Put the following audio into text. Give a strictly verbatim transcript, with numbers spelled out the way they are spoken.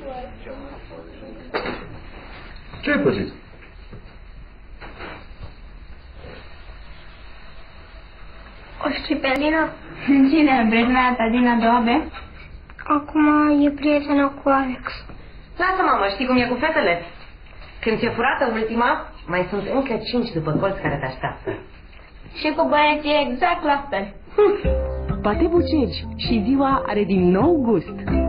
Ce ai păzit? O știi pe Alina? Cine? Prietena ta din a doua B? Acum e prietenă cu Alex. Lasă, mamă, știi cum e cu fetele? Când ți-e furată ultima, mai sunt încă cinci după colț care te așteaptă. Și cu băieții exact la fel. Bate bucegi și ziua are din nou gust.